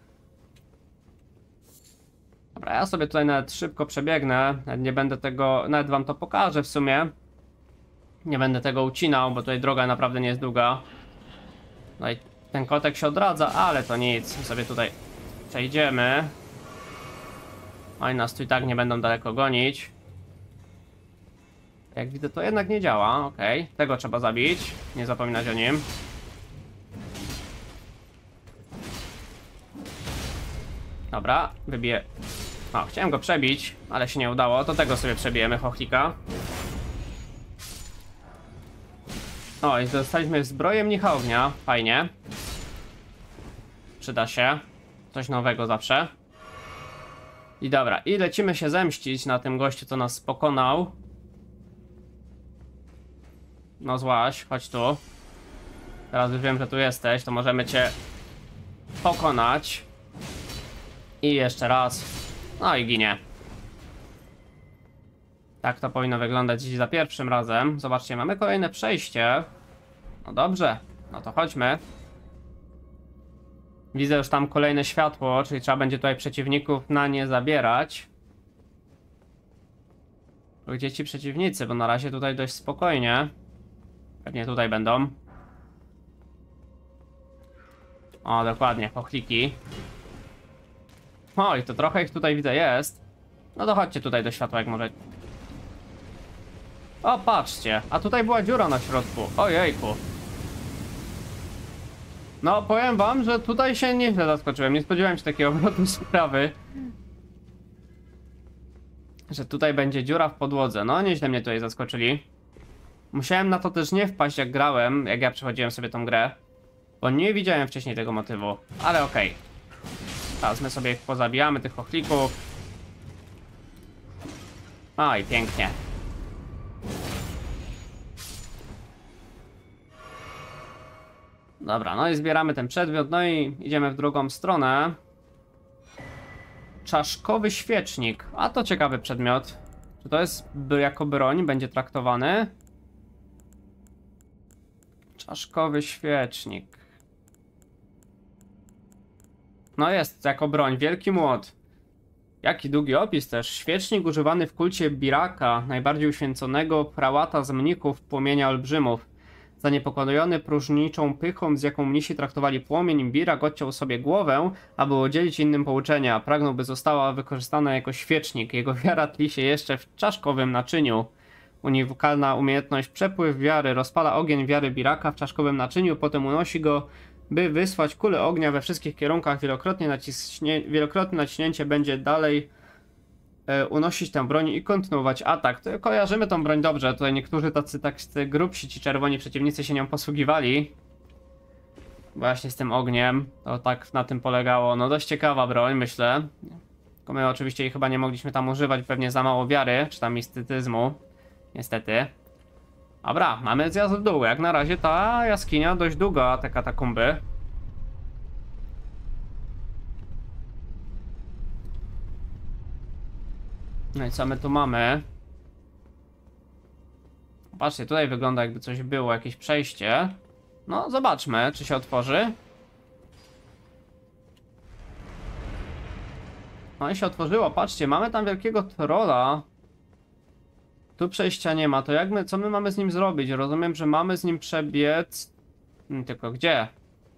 Dobra, ja sobie tutaj nawet szybko przebiegnę, nawet nie będę tego, nawet wam to pokażę w sumie. Nie będę tego ucinał, bo tutaj droga naprawdę nie jest długa. No i ten kotek się odradza, ale to nic, sobie tutaj przejdziemy. Oni nas tu i tak nie będą daleko gonić. Jak widzę, to jednak nie działa, okej. Okay. Tego trzeba zabić, nie zapominać o nim. Dobra, wybiję. O, chciałem go przebić, ale się nie udało. To tego sobie przebijemy, chochlika. O, i dostaliśmy zbroję mnicha ognia. Fajnie. Przyda się. Coś nowego zawsze. I dobra, i lecimy się zemścić na tym gościu, co nas pokonał. No złaś, chodź tu. Teraz już wiem, że tu jesteś, to możemy cię pokonać. I jeszcze raz. No i ginie. Tak to powinno wyglądać dziś za pierwszym razem. Zobaczcie, mamy kolejne przejście. No dobrze, no to chodźmy. Widzę już tam kolejne światło, czyli trzeba będzie tutaj przeciwników na nie zabierać. Gdzie ci przeciwnicy, bo na razie tutaj dość spokojnie. Pewnie tutaj będą. O, dokładnie, chochliki. Oj, to trochę ich tutaj widzę jest. No to chodźcie tutaj do światła, jak może. O, patrzcie, a tutaj była dziura na środku. Ojejku. No, powiem wam, że tutaj się nieźle zaskoczyłem. Nie spodziewałem się takiego obrotu sprawy. Że tutaj będzie dziura w podłodze. No, nieźle mnie tutaj zaskoczyli. Musiałem na to też nie wpaść, jak grałem, jak ja przechodziłem sobie tą grę. Bo nie widziałem wcześniej tego motywu. Ale okej. Okay. Teraz my sobie ich pozabijamy, tych chochlików. Oj, pięknie. Dobra, no i zbieramy ten przedmiot, no i idziemy w drugą stronę. Czaszkowy świecznik. A to ciekawy przedmiot. Czy to jest jako broń, będzie traktowany? Czaszkowy świecznik. No jest, jako broń. Wielki młot. Jaki długi opis też. Świecznik używany w kulcie Biraka, najbardziej uświęconego prałata z mnichów płomienia olbrzymów. Zaniepokojony próżniczą pychą, z jaką mnisi traktowali płomień, Imbirak odciął sobie głowę, aby udzielić innym pouczenia. Pragnął, by została wykorzystana jako świecznik. Jego wiara tli się jeszcze w czaszkowym naczyniu. Unikalna umiejętność przepływ wiary rozpala ogień wiary Biraka w czaszkowym naczyniu, potem unosi go, by wysłać kulę ognia we wszystkich kierunkach. Wielokrotnie, naciśnie, wielokrotne naciśnięcie będzie dalej e, unosić tę broń i kontynuować atak. To kojarzymy tą broń dobrze. Tutaj niektórzy tacy, tacy grubsi, ci czerwoni przeciwnicy się nią posługiwali. Właśnie z tym ogniem. To tak na tym polegało. No dość ciekawa broń, myślę. Tylko my oczywiście jej chyba nie mogliśmy tam używać. Pewnie za mało wiary, czy tam mistycyzmu. Niestety. Dobra, mamy zjazd w dół. Jak na razie ta jaskinia dość długa, te katakumby. No i co my tu mamy? Patrzcie, tutaj wygląda jakby coś było, jakieś przejście. No, zobaczmy, czy się otworzy. No i się otworzyło, patrzcie, mamy tam wielkiego trolla. Tu przejścia nie ma, to jak my, co my mamy z nim zrobić? Rozumiem, że mamy z nim przebiec... Hmm, tylko gdzie?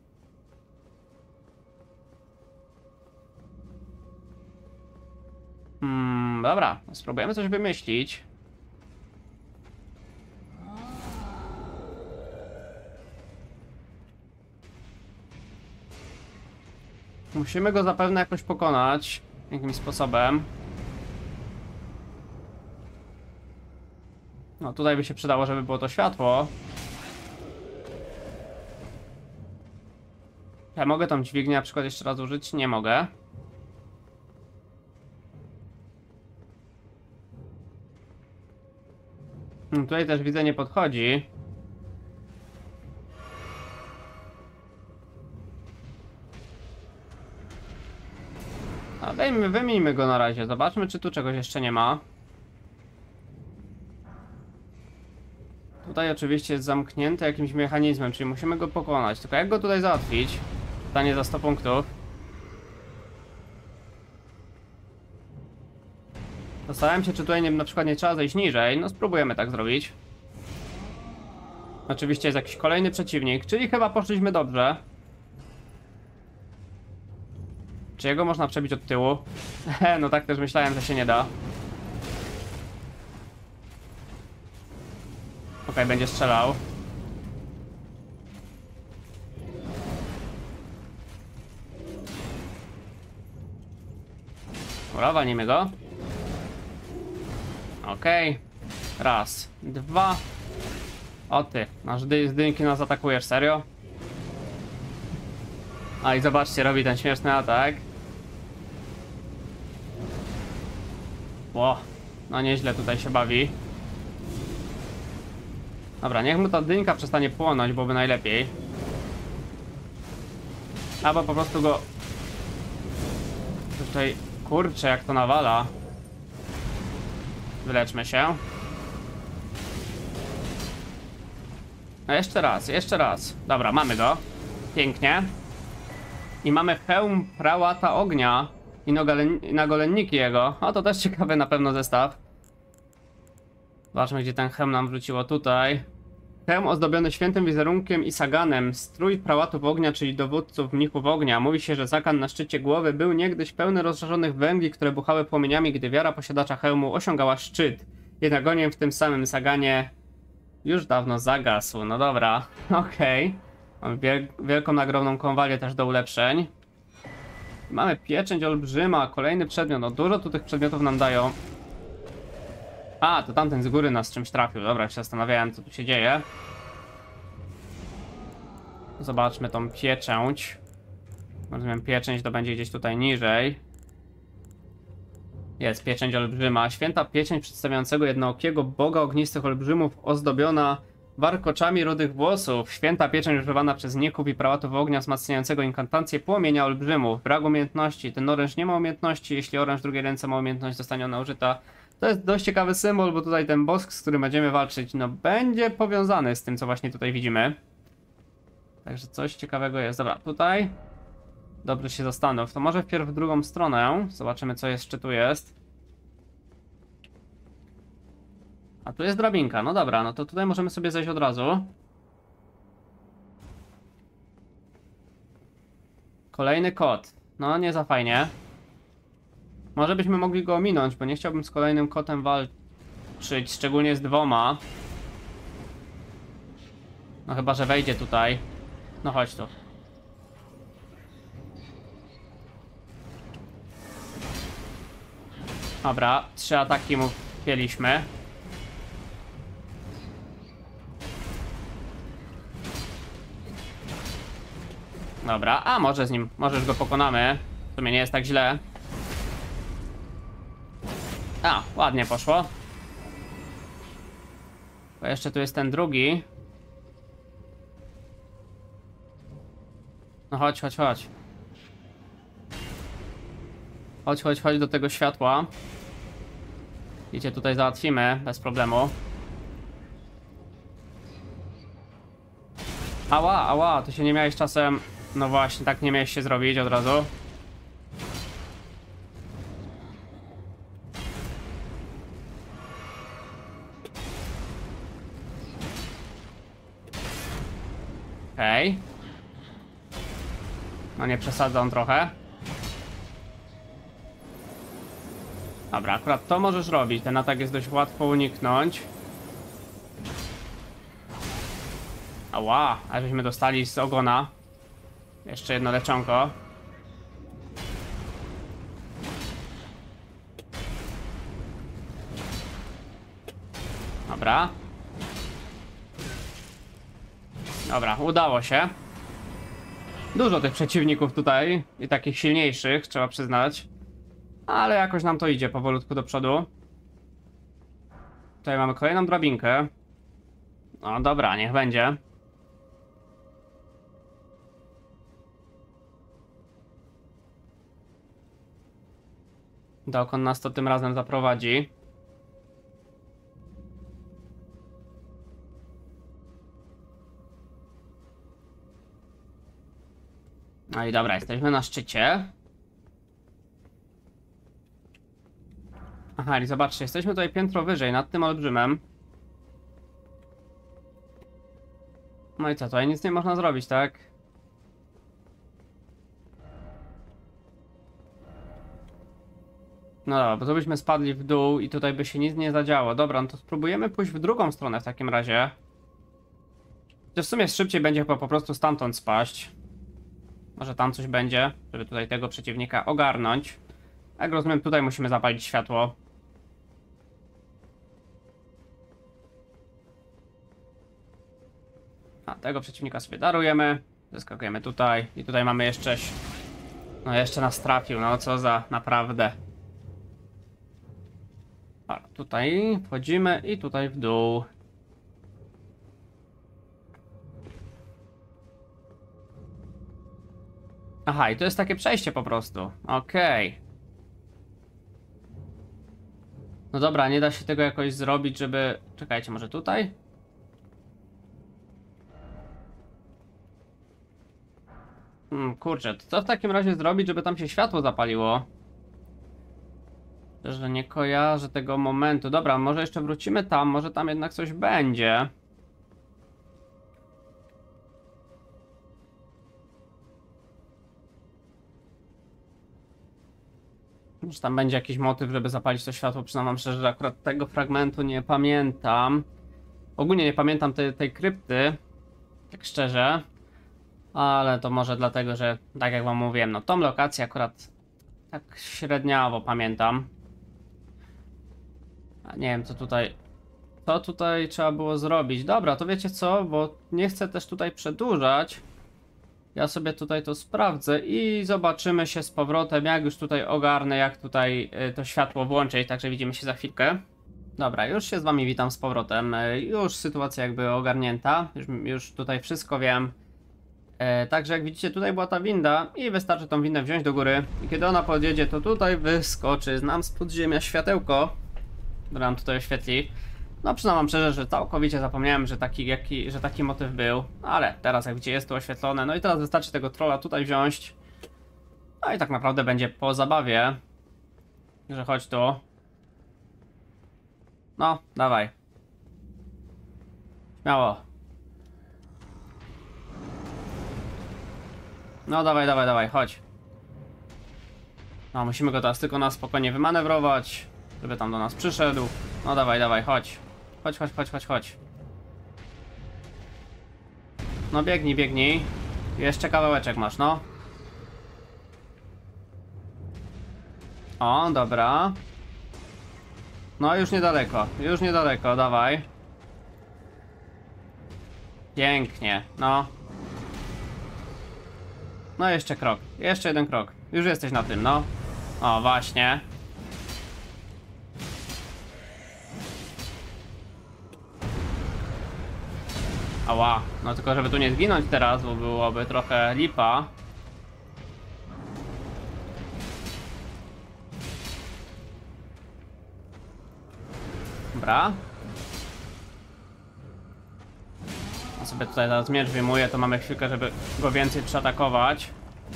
Hmm, dobra, spróbujemy coś wymyślić. Musimy go zapewne jakoś pokonać. Jakimś sposobem. No tutaj by się przydało, żeby było to światło. Ja mogę tą dźwignię na przykład jeszcze raz użyć? Nie mogę. No, tutaj też widzę, nie podchodzi. A wyjmijmy, wyjmijmy go na razie. Zobaczmy, czy tu czegoś jeszcze nie ma. Tutaj oczywiście jest zamknięty jakimś mechanizmem, czyli musimy go pokonać. Tylko jak go tutaj załatwić? Pytanie za sto punktów. Zastanawiam się, czy tutaj nie, na przykład nie trzeba zejść niżej. No spróbujemy tak zrobić. Oczywiście jest jakiś kolejny przeciwnik, czyli chyba poszliśmy dobrze. Czy jego można przebić od tyłu? No tak też myślałem, że się nie da. Okej, okay, będzie strzelał. Dobra, walnijmy go. Okej. Okay. Raz, dwa. O ty, nasz dy z dynki nas atakujesz, serio? A i zobaczcie, robi ten śmieszny atak. Ło, no nieźle tutaj się bawi. Dobra, niech mu ta dynka przestanie płonąć, byłoby najlepiej. Albo po prostu go... Tutaj, kurczę, jak to nawala. Wyleczmy się. No jeszcze raz, jeszcze raz. Dobra, mamy go. Pięknie. I mamy hełm prałata ognia. I nagolenniki jego. O, to też ciekawy na pewno zestaw. Zobaczmy, gdzie ten hełm nam wróciło tutaj. Hełm ozdobiony świętym wizerunkiem i saganem. Strój prałatów ognia, czyli dowódców mnichów ognia. Mówi się, że sagan na szczycie głowy był niegdyś pełny rozżarzonych węgli, które buchały płomieniami, gdy wiara posiadacza hełmu osiągała szczyt. Jednak ogień w tym samym saganie już dawno zagasł. No dobra, okej. Okay. Mamy wiel wielką nagrobną konwalię też do ulepszeń. Mamy pieczęć olbrzyma, kolejny przedmiot. No dużo tu tych przedmiotów nam dają. A, to tamten z góry nas czymś trafił. Dobra, się zastanawiałem, co tu się dzieje. Zobaczmy tą pieczęć. Rozumiem, pieczęć to będzie gdzieś tutaj niżej. Jest pieczęć olbrzyma. Święta pieczęć przedstawiającego jednookiego boga ognistych olbrzymów, ozdobiona warkoczami rudych włosów. Święta pieczęć używana przez mnichów i prałatów ognia wzmacniającego inkantację płomienia olbrzymów. Brak umiejętności. Ten oręż nie ma umiejętności. Jeśli oręż w drugiej ręce ma umiejętność, zostanie ona użyta. To jest dość ciekawy symbol, bo tutaj ten bosk, z którym będziemy walczyć, no będzie powiązany z tym, co właśnie tutaj widzimy. Także coś ciekawego jest. Dobra, tutaj dobrze się zastanów. To może wpierw w drugą stronę. Zobaczymy, co jeszcze tu jest. A tu jest drabinka. No dobra, no to tutaj możemy sobie zejść od razu. Kolejny kot. No, nie za fajnie. Może byśmy mogli go ominąć, bo nie chciałbym z kolejnym kotem walczyć, szczególnie z dwoma. No chyba, że wejdzie tutaj. No chodź tu. Dobra, trzy ataki mu wpięliśmy. Dobra, a może z nim, może już go pokonamy. W sumie nie jest tak źle. A, ładnie poszło. Bo jeszcze tu jest ten drugi. No chodź, chodź, chodź. Chodź, chodź, chodź do tego światła. I cię tutaj załatwimy bez problemu. Ała, ała, to się nie miałeś czasem... No właśnie, tak nie miałeś się zrobić od razu. Okej. Okay. No nie przesadzam trochę. Dobra, akurat to możesz robić. Ten atak jest dość łatwo uniknąć. Ała, a żeśmy dostali z ogona. Jeszcze jedno leczonko. Dobra. Dobra, udało się. Dużo tych przeciwników tutaj i takich silniejszych, trzeba przyznać. Ale jakoś nam to idzie powolutku do przodu. Tutaj mamy kolejną drabinkę. No dobra, niech będzie. Dokąd nas to tym razem zaprowadzi? No i dobra, jesteśmy na szczycie. Aha, i zobaczcie, jesteśmy tutaj piętro wyżej, nad tym olbrzymem. No i co, tutaj nic nie można zrobić, tak? No dobra, bo to byśmy spadli w dół i tutaj by się nic nie zadziało. Dobra, no to spróbujemy pójść w drugą stronę w takim razie. To w sumie szybciej będzie chyba po prostu stamtąd spaść. Może tam coś będzie, żeby tutaj tego przeciwnika ogarnąć. Jak rozumiem, tutaj musimy zapalić światło. A tego przeciwnika sobie darujemy. Zeskakujemy tutaj. I tutaj mamy jeszcze... No jeszcze nas trafił, no co za naprawdę. A tutaj wchodzimy i tutaj w dół. Aha, i to jest takie przejście po prostu. Okej. Okay. No dobra, nie da się tego jakoś zrobić, żeby... Czekajcie, może tutaj? Hmm, kurczę, to co w takim razie zrobić, żeby tam się światło zapaliło? Że nie kojarzę tego momentu. Dobra, może jeszcze wrócimy tam, może tam jednak coś będzie. Może tam będzie jakiś motyw, żeby zapalić to światło. Przyznam szczerze, że akurat tego fragmentu nie pamiętam. Ogólnie nie pamiętam tej, tej krypty. Tak szczerze. Ale to może dlatego, że tak jak wam mówiłem, no tą lokację akurat tak średniawo pamiętam. A nie wiem co tutaj... Co tutaj trzeba było zrobić? Dobra, to wiecie co, bo nie chcę też tutaj przedłużać. Ja sobie tutaj to sprawdzę i zobaczymy się z powrotem, jak już tutaj ogarnę, jak tutaj y, to światło włączyć, także widzimy się za chwilkę. Dobra, już się z wami witam z powrotem, y, już sytuacja jakby ogarnięta, już, już tutaj wszystko wiem. Y, także jak widzicie, tutaj była ta winda i wystarczy tą windę wziąć do góry i kiedy ona podjedzie, to tutaj wyskoczy nam z podziemia światełko, które nam tutaj oświetli. No przyznam wam szczerze, że całkowicie zapomniałem, że taki, jaki, że taki motyw był, ale teraz jak widzicie jest tu oświetlone, no i teraz wystarczy tego trolla tutaj wziąć. No i tak naprawdę będzie po zabawie, że chodź tu. No, dawaj. Śmiało. No dawaj, dawaj, dawaj, chodź. No musimy go teraz tylko na spokojnie wymanewrować, żeby tam do nas przyszedł. No dawaj, dawaj, chodź. Chodź, chodź, chodź, chodź, chodź. No biegnij, biegnij. Jeszcze kawałeczek masz, no. O, dobra. No już niedaleko, już niedaleko, dawaj. Pięknie, no. No jeszcze krok, jeszcze jeden krok. Już jesteś na tym, no. O, właśnie. Ała, no tylko żeby tu nie zginąć teraz, bo byłoby trochę lipa. Dobra. Ja sobie tutaj zaraz miecz wyjmuję, to mamy chwilkę, żeby go więcej przeatakować.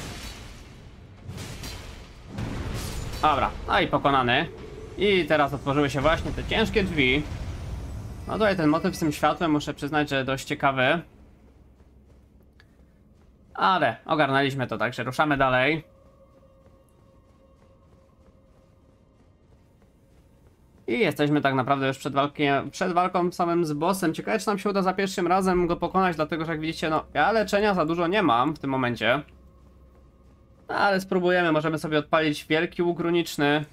Dobra, no i pokonany. I teraz otworzyły się właśnie te ciężkie drzwi. No tutaj ten motyw z tym światłem, muszę przyznać, że dość ciekawy. Ale ogarnęliśmy to, także ruszamy dalej. I jesteśmy tak naprawdę już przed, walkiem, przed walką samym z bossem. Ciekawe, czy nam się uda za pierwszym razem go pokonać, dlatego że jak widzicie, no ja leczenia za dużo nie mam w tym momencie. Ale spróbujemy, możemy sobie odpalić wielki łuk runiczny.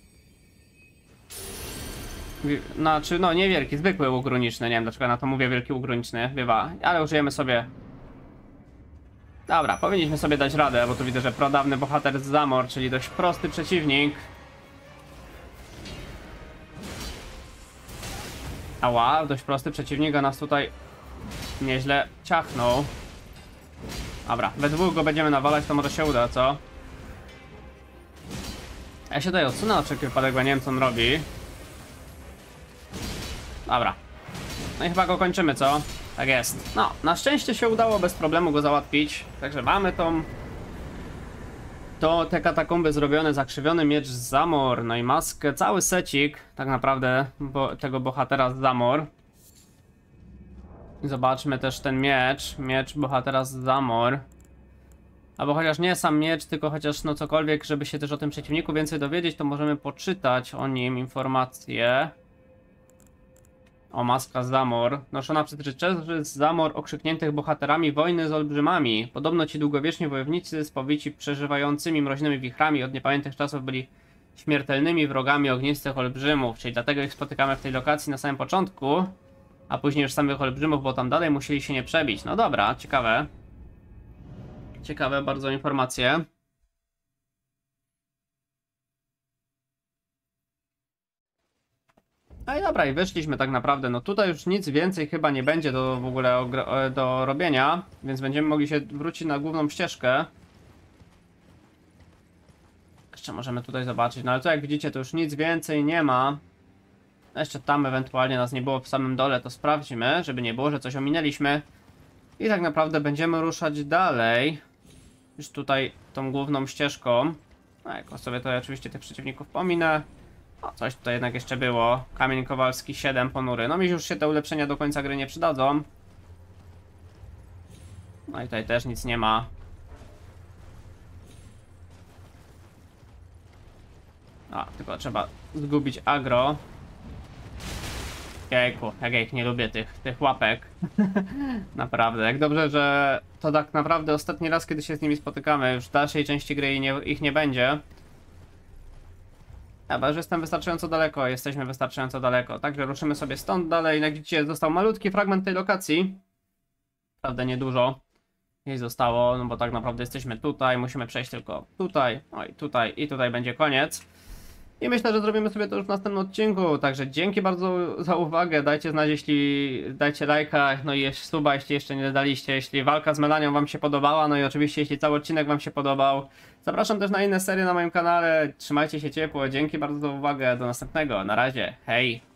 Znaczy, no nie wielki, zwykły łuk runiczny, nie wiem dlaczego na to mówię wielki łuk runiczny, bywa, ale użyjemy sobie... Dobra, powinniśmy sobie dać radę, bo tu widzę, że pradawny bohater z Zamor, czyli dość prosty przeciwnik. Ała, dość prosty przeciwnik, a nas tutaj nieźle ciachnął. Dobra, we dwóch go będziemy nawalać, to może się uda, co? Ja się tutaj odsunę na wszelki wypadek, bo nie wiem co on robi. Dobra. No i chyba go kończymy, co? Tak jest. No, na szczęście się udało bez problemu go załatwić. Także mamy tą... To te katakomby zrobione, zakrzywiony miecz z Zamor, no i maskę, cały secik tak naprawdę bo, tego bohatera z Zamor. Zobaczmy też ten miecz, miecz bohatera z Zamor. Albo chociaż nie sam miecz, tylko chociaż no cokolwiek, żeby się też o tym przeciwniku więcej dowiedzieć, to możemy poczytać o nim informacje. O, maska z Zamor. Noszona przez rycerzy z Zamor okrzykniętych bohaterami wojny z olbrzymami. Podobno ci długowieczni wojownicy spowici przeżywającymi mroźnymi wichrami od niepamiętnych czasów byli śmiertelnymi wrogami ognistych olbrzymów, czyli dlatego ich spotykamy w tej lokacji na samym początku, a później już samych olbrzymów, bo tam dalej musieli się nie przebić. No dobra, ciekawe. Ciekawe bardzo informacje. No i dobra, i wyszliśmy tak naprawdę. No tutaj już nic więcej chyba nie będzie do w ogóle do robienia, więc będziemy mogli się wrócić na główną ścieżkę. Jeszcze możemy tutaj zobaczyć, no ale to jak widzicie, to już nic więcej nie ma. Jeszcze tam ewentualnie nas nie było w samym dole, to sprawdźmy, żeby nie było, że coś ominęliśmy. I tak naprawdę będziemy ruszać dalej. Już tutaj tą główną ścieżką. No jak sobie to oczywiście tych przeciwników pominę. O, coś tutaj jednak jeszcze było. Kamień Kowalski siedem ponury. No mi już się te ulepszenia do końca gry nie przydadzą. No i tutaj też nic nie ma. A, tylko trzeba zgubić agro. Jejku, jak ja ich nie lubię, tych, tych łapek. Naprawdę, jak dobrze, że to tak naprawdę ostatni raz, kiedy się z nimi spotykamy. Już w dalszej części gry nie, ich nie będzie. Chyba, że jestem wystarczająco daleko, jesteśmy wystarczająco daleko. Także ruszymy sobie stąd dalej. Jak widzicie, został malutki fragment tej lokacji. Prawda, niedużo jej zostało, no bo tak naprawdę jesteśmy tutaj. Musimy przejść tylko tutaj, oj, tutaj i tutaj będzie koniec. I myślę, że zrobimy sobie to już w następnym odcinku. Także dzięki bardzo za uwagę. Dajcie znać, jeśli dajcie lajka, no i suba, jeśli jeszcze nie daliście. Jeśli walka z Melanią wam się podobała, no i oczywiście jeśli cały odcinek wam się podobał. Zapraszam też na inne serie na moim kanale. Trzymajcie się ciepło. Dzięki bardzo za uwagę. Do następnego. Na razie. Hej.